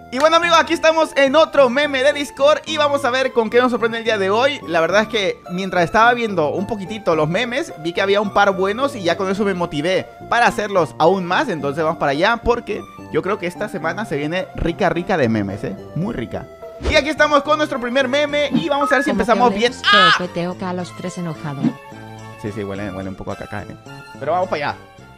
Y bueno amigos, aquí estamos en otro meme de Discord y vamos a ver con qué nos sorprende el día de hoy. La verdad es que mientras estaba viendo un poquitito los memes, vi que había un par buenos y ya con eso me motivé para hacerlos aún más. Entonces vamos para allá porque yo creo que esta semana se viene rica de memes, muy rica. Y aquí estamos con nuestro primer meme y vamos a ver si empezamos bien. ¡Ah! A los tres enojado. Sí, huele un poco a caca, pero vamos para allá.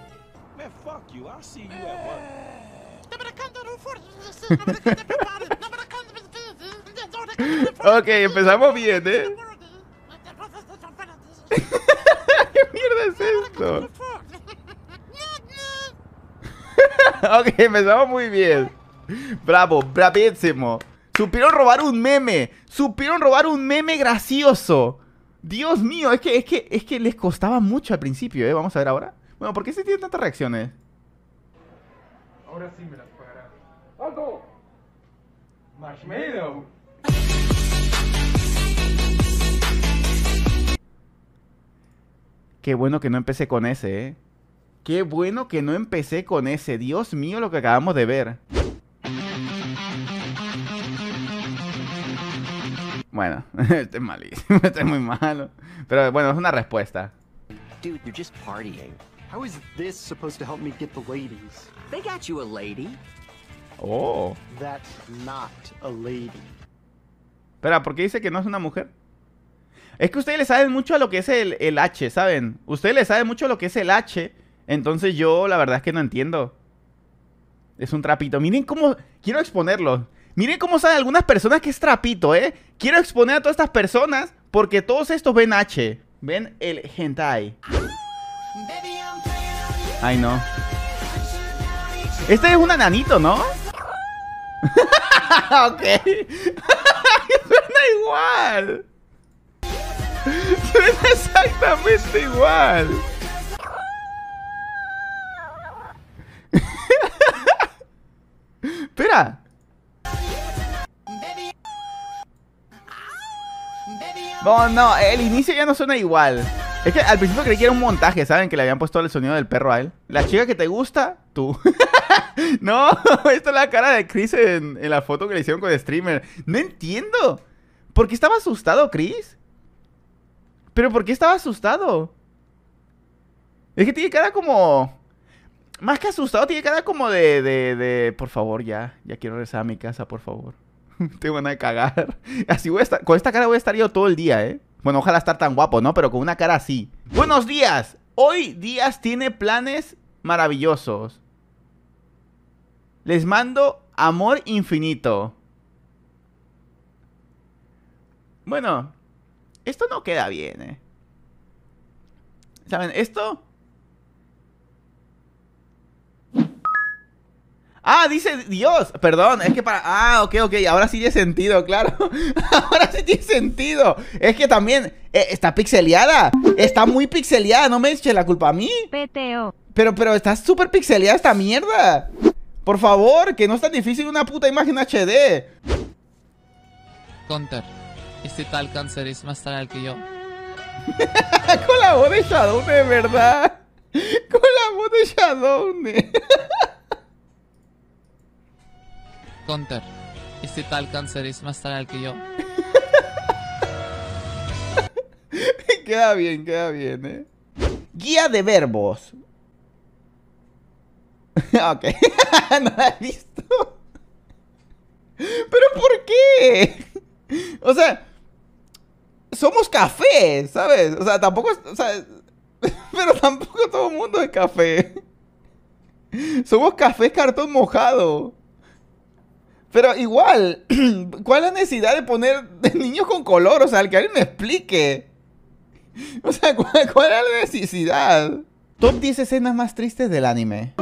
Ok, empezamos bien, ¿Qué mierda es esto? Ok, empezamos muy bien. Bravo, bravísimo. Supieron robar un meme. Supieron robar un meme gracioso. Dios mío, es que les costaba mucho al principio, Vamos a ver ahora. Bueno, ¿por qué se tienen tantas reacciones? Ahora sí me las pagarás. ¡Alto! ¡Marshmallow! Qué bueno que no empecé con ese, Qué bueno que no empecé con ese. Dios mío, lo que acabamos de ver. Bueno, este es malísimo. Este es muy malo. Pero bueno, es una respuesta. Dude, you're just partying. How is this supposed to help me get the ladies? They got you a lady. Oh. That's not a lady. Espera, ¿por qué dice que no es una mujer? Es que ustedes le saben mucho a lo que es el H, ¿saben? Ustedes le saben mucho a lo que es el H. Entonces yo la verdad es que no entiendo. Es un trapito. Miren cómo... Quiero exponerlo. Miren cómo saben algunas personas que es trapito, Quiero exponer a todas estas personas porque todos estos ven H. Ven el hentai. Ay, no. Este es un ananito, ¿no? Ok. Suena igual. Suena exactamente igual. Espera. No, el inicio ya no suena igual. Es que al principio creí que era un montaje, ¿saben? Que le habían puesto el sonido del perro a él. La chica que te gusta, tú. No, esta es la cara de Chris en la foto que le hicieron con el streamer. No entiendo. ¿Por qué estaba asustado, Chris? ¿Pero por qué estaba asustado? Es que tiene cara como... Más que asustado, tiene cara como de... Por favor, ya quiero regresar a mi casa, por favor. Tengo ganas de cagar. Así voy a estar... Con esta cara voy a estar yo todo el día, Bueno, ojalá estar tan guapo, ¿no? Pero con una cara así. Buenos días. Hoy Díaz tiene planes maravillosos. Les mando amor infinito. Bueno, esto no queda bien, ¿Saben? Esto... Ah, dice Dios. Perdón, es que para... Ah, ok. Ahora sí tiene sentido, claro. Ahora sí tiene sentido. Es que también está pixeleada. Está muy pixeleada. No me eche la culpa a mí. PTO. Pero está súper pixeleada esta mierda. Por favor, que no es tan difícil una puta imagen HD. Counter, este tal cáncer es más tal que yo. Con la voz de Shadowne, de verdad. Con la voz de Shadowne. Counter, este tal cáncer es más tal que yo. Queda bien, Guía de verbos. Ok. No la he visto. ¿Pero por qué? O sea, somos café, ¿sabes? O sea, tampoco... O sea, pero tampoco todo el mundo es café. Somos café cartón mojado. Pero igual, ¿cuál es la necesidad de poner niños con color? O sea, que alguien me explique. O sea, ¿cuál es la necesidad? Top 10 escenas más tristes del anime.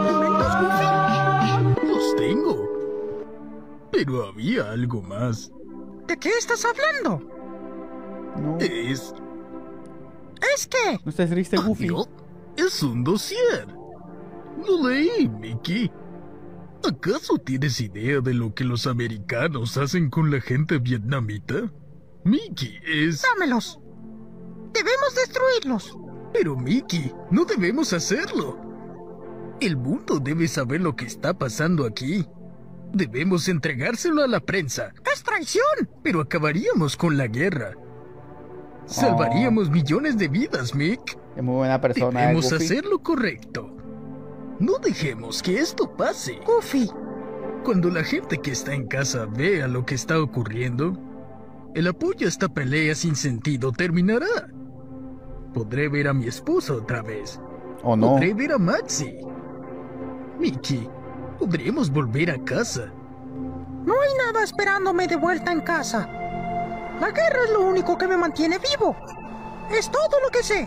Los tengo. Pero había algo más. ¿De qué estás hablando? No. Es que... ¿No estás triste, Goofy? No, es un dossier. Lo leí, Mickey. ¿Acaso tienes idea de lo que los americanos hacen con la gente vietnamita? Mickey es... Dámelos. Debemos destruirlos. Pero Mickey, no debemos hacerlo. El mundo debe saber lo que está pasando aquí. Debemos entregárselo a la prensa. ¡Es traición! Pero acabaríamos con la guerra. Salvaríamos millones de vidas, Mick. Es muy buena persona. Debemos Goofy. hacer lo correcto. No dejemos que esto pase. Goofy, Cuando la gente que está en casa vea lo que está ocurriendo, el apoyo a esta pelea sin sentido terminará. Podré ver a mi esposa otra vez. ¿O no? Podré ver a Maxie. Mickey, podremos volver a casa. no hay nada esperándome de vuelta en casa. La guerra es lo único que me mantiene vivo. Es todo lo que sé.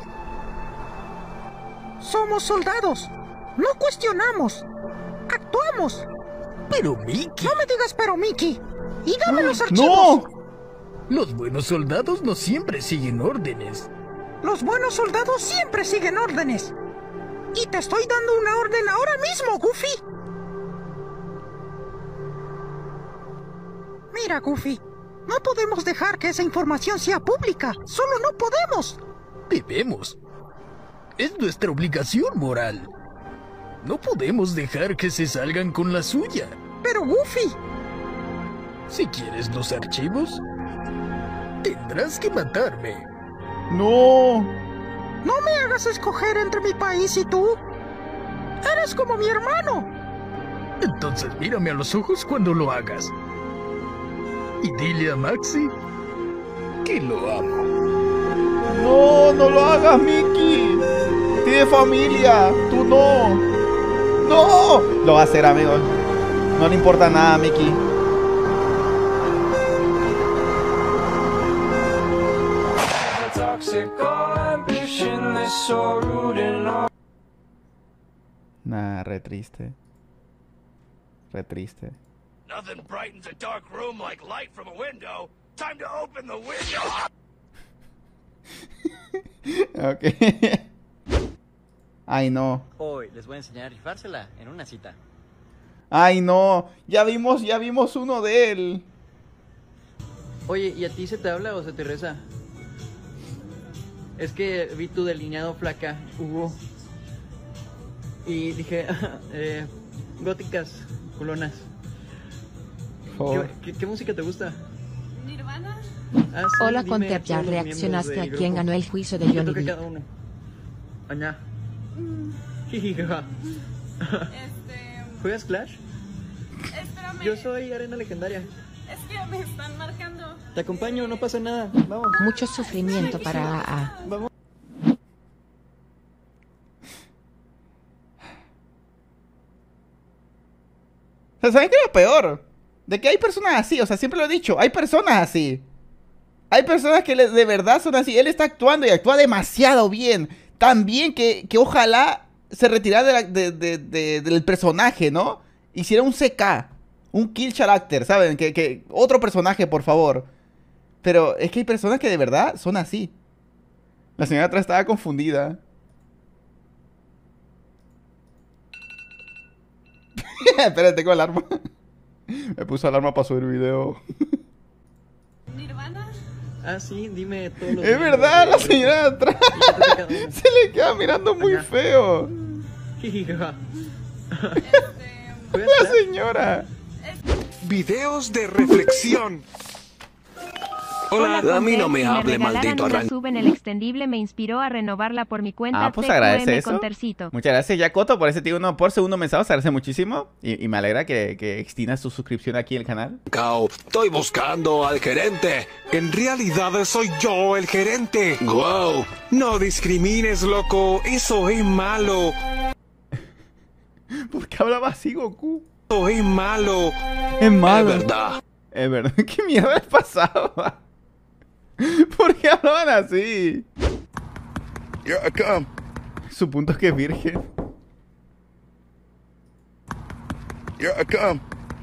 Somos soldados. No cuestionamos. Actuamos. Pero Mickey... No me digas pero, Mickey. Y dame los ¡No! archivos. Los buenos soldados no siempre siguen órdenes. Los buenos soldados siempre siguen órdenes. Y te estoy dando una orden ahora mismo, Goofy. Mira, Goofy. No podemos dejar que esa información sea pública. Solo no podemos. Debemos. Es nuestra obligación moral. No podemos dejar que se salgan con la suya. Pero, Goofy. Si quieres los archivos, tendrás que matarme. ¡No! No me hagas escoger entre mi país y tú. Eres como mi hermano. Entonces mírame a los ojos cuando lo hagas. Y dile a Maxie que lo amo. ¡No! ¡No lo hagas, Mickey! ¡Tiene familia! ¡Tú no! ¡No! Lo va a hacer, amigos. No le importa nada a Mickey. Nah, re triste. Re triste. Nothing brightens a dark room like light from a window. Time to open the window. Ok. Ay, no. Hoy les voy a enseñar a rifársela en una cita. Ay, no. Ya vimos uno de él. Oye, ¿y a ti se te habla o se te reza? Es que vi tu delineado, flaca, Hugo. Y dije, góticas, culonas. Oh. ¿Qué música te gusta? Nirvana. Ah, sí, Hola, dime Contep, ya todos los reaccionaste miembros a del quién grupo. ganó el juicio de ¿Qué Johnny toca Depp. cada uno? Añá. Jijijaja. ¿Juegas Clash? Espérame. Yo soy Arena Legendaria. Es que me están marcando. Te acompaño, no pasa nada. Vamos. Mucho sufrimiento para AA. Vamos. O sea, ¿saben qué es lo peor? De que hay personas así, o sea, siempre lo he dicho, hay personas así. Hay personas que de verdad son así. Él está actuando y actúa demasiado bien. Tan bien que ojalá se retirara del personaje, ¿no? Hiciera un CK, un kill character, ¿saben? Que otro personaje, por favor. Pero es que hay personas que de verdad son así. La señora atrás estaba confundida. Espérate, tengo alarma. Me puse alarma para subir video. ¿Nirvana? Ah, sí, dime todos los Es verdad, la señora de atrás. ¿Y qué toca cada uno? Se le queda mirando muy Añá. feo. Jijijaja. La señora. Videos de reflexión. Hola, a mí no me hable, maldito arranque. Sub en el extendible me inspiró a renovarla por mi cuenta. Ah, pues agradece eso. Contercito. Muchas gracias, Yakoto, por ese tío uno por segundo mensaje. Se agradece muchísimo. Y me alegra que extiendas tu suscripción aquí en el canal. Cao, estoy buscando al gerente. En realidad soy yo el gerente. Wow. No discrimines, loco. Eso es malo. ¿Por qué hablaba así, Goku? Eso es malo. Es malo. Es verdad. Es verdad. ¿Qué mierda les pasaba? ¿Por qué hablaban así? Here I come. Su punto es que es virgen. Here I come.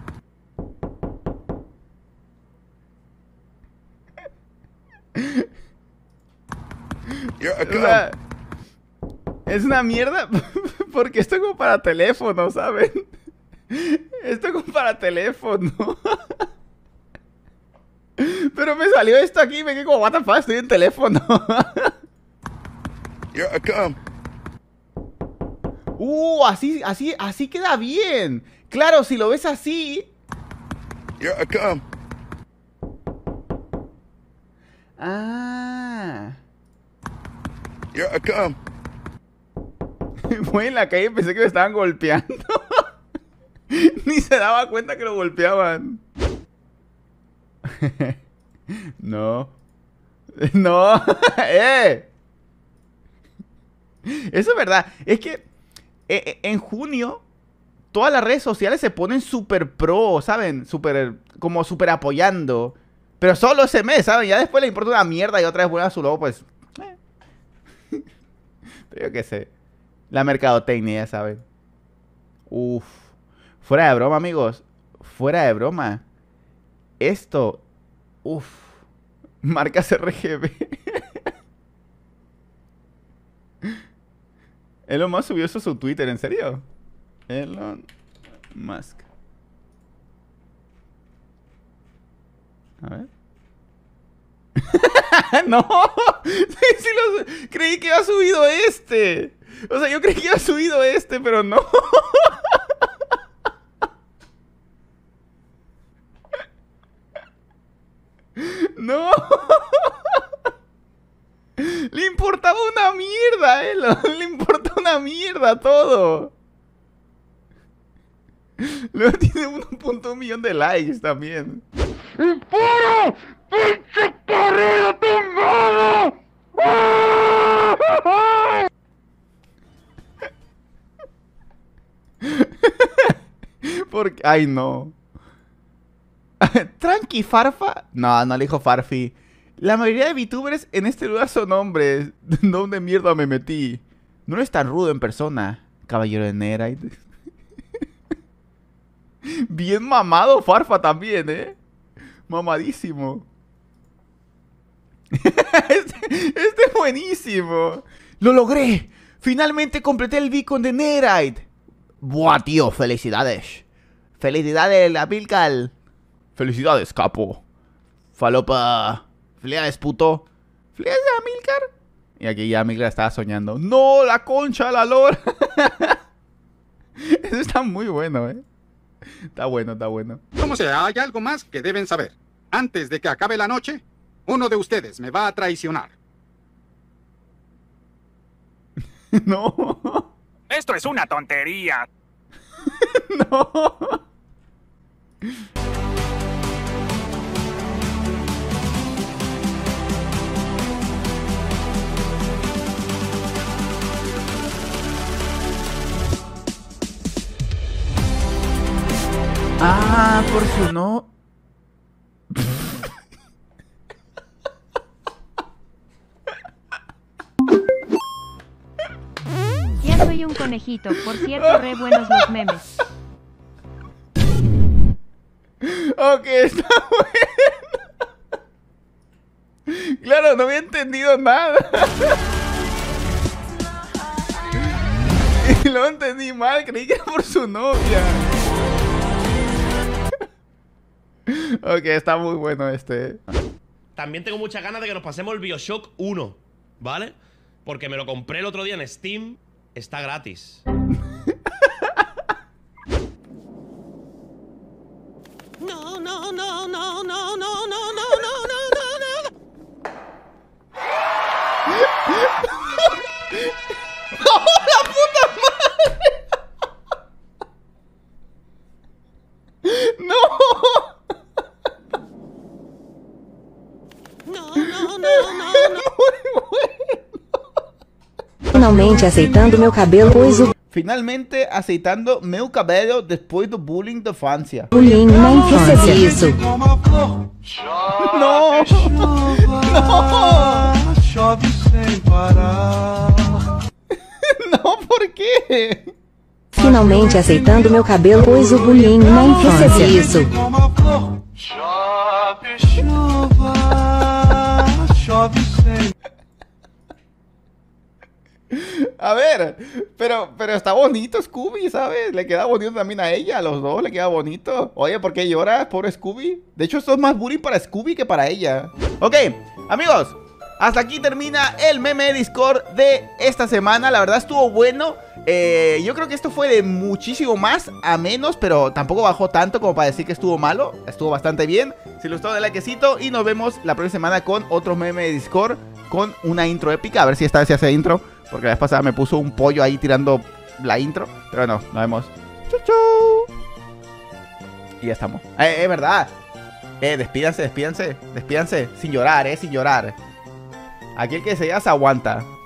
Here I O sea, es una mierda porque esto es como para teléfono, ¿saben? Esto es como para teléfono. Pero me salió esto aquí y me quedé como, what the fuck, estoy en teléfono. Here I come. Así queda bien. Claro, si lo ves así, Here I come. Ah. Here I come. Fue en la calle y pensé que me estaban golpeando. Ni se daba cuenta que lo golpeaban. No. No. Eso es verdad. Es que en junio todas las redes sociales se ponen súper pro, ¿saben? Como súper apoyando. Pero solo ese mes, ¿saben? Ya después le importa una mierda y otra vez vuelve a su logo, pues. Pero yo qué sé. La mercadotecnia, ya saben. Uf. Fuera de broma, amigos. Fuera de broma. Esto. Uf. Marcas RGB. Elon Musk subió eso a su Twitter, ¿en serio? Elon Musk. A ver. No. Creí que había subido este. O sea, yo creí que había subido este, pero no. No. Le importaba una mierda, le importa una mierda todo. Luego tiene 1.1 millón de likes también. ¡Espera! ¡Pinche corrido tumbado! Porque, ay no. Tranqui, Farfa. No, no le dijo Farfi. La mayoría de VTubers en este lugar son hombres. ¿Dónde mierda me metí? No eres tan rudo en persona, caballero de Nerite. Bien mamado Farfa también, Mamadísimo. Este es buenísimo. ¡Lo logré! ¡Finalmente completé el beacon de Nerite! ¡Buah, tío! ¡Felicidades! ¡Felicidades, la Pilcal! ¡Felicidades, capo! ¡Falopa! ¡Felicidades, puto! ¡Felicidades a Milcar! Y aquí ya Milcar estaba soñando. ¡No! ¡La concha, la lora! Eso está muy bueno, Está bueno, está bueno. Como sea, hay algo más que deben saber. Antes de que acabe la noche, uno de ustedes me va a traicionar. No. Esto es una tontería. No. Ah, por su no. Ya soy un conejito, por cierto, re buenos los memes. Ok, está bueno. Claro, no había entendido nada. Y lo entendí mal, creí que era por su novia. Ok, está muy bueno este. También tengo muchas ganas de que nos pasemos el BioShock 1, ¿vale? Porque me lo compré el otro día en Steam. Está gratis. No, no, no, no, no, no, no, no, no, no, no. ¡No, la puta madre! ¡No! No, no, no, no, no. Finalmente aceitando meu cabelo, pois o Finalmente aceitando meu cabelo depois do bullying da infância. bullying na infância. Isso. No. No. Chove sem parar. No, ¿por qué? Finalmente aceitando meu cabelo, pois o bullying na infância. Isso. Chove chuva, chove sem. A ver, pero está bonito Scooby, ¿sabes? Le queda bonito también a ella, a los dos le queda bonito. Oye, ¿por qué lloras, pobre Scooby? De hecho, esto es más bullying para Scooby que para ella. Ok, amigos, hasta aquí termina el meme de Discord de esta semana. La verdad estuvo bueno. Yo creo que esto fue de muchísimo más a menos, pero tampoco bajó tanto como para decir que estuvo malo. Estuvo bastante bien. Si les gustó, denle likecito y nos vemos la próxima semana con otro meme de Discord, con una intro épica. A ver si esta vez se hace intro, porque la vez pasada me puso un pollo ahí tirando la intro. Pero bueno, nos vemos. Chau, chau. Y ya estamos. Es verdad. Despídanse sin llorar, sin llorar. Aquí el que se ya se aguanta.